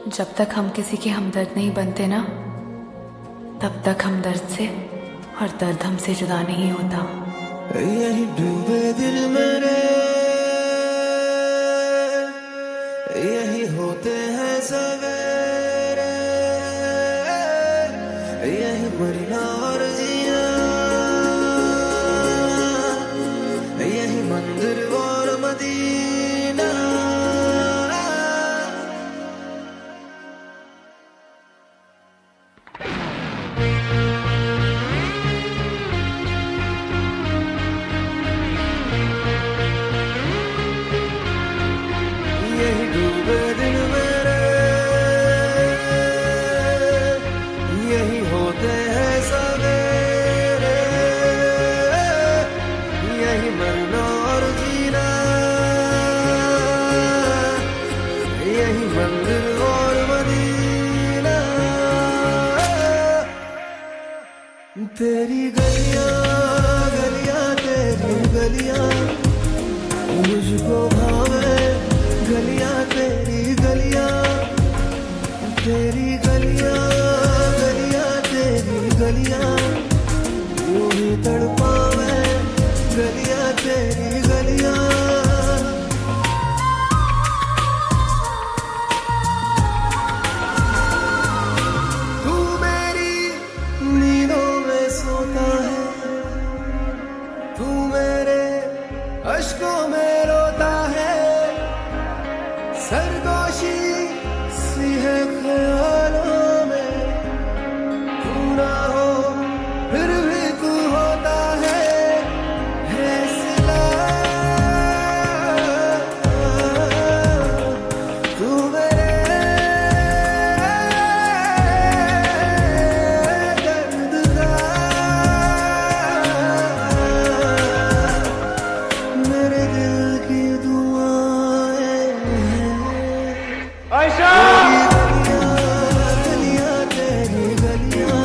जब तक हम किसी के हमदर्द नहीं बनते ना, तब तक हम दर्द से और दर्द हमसे जुदा नहीं होता। यही डूबे दिल मेरे, यही होते हैं सवेरे, यही मरना और जीना, यही मंदिर और मदीना। यही डूबे दिन मेरे, यही होते हैं सवेरे, यही मरना और जीना, यही मंदिर और मदीना। तेरी गलियां गलियां तेरी गलियां मुझको भावे, गलियां तेरी गलियां, तेरी गलियां गलियां तेरी गलियां यूं ही तड़पावे, गलियां तेरी गलियां। तू मेरी नींदों में सोता है, तू मेरे अश्कों में रोता है, सरगोशी सी है ख्यालों में, तू ना हो फिर भी तू होता है सिला। तू मेरे दर्द का, मेरे दिल की दुआएं हैं। आयशा! गलियां तेरी गलियां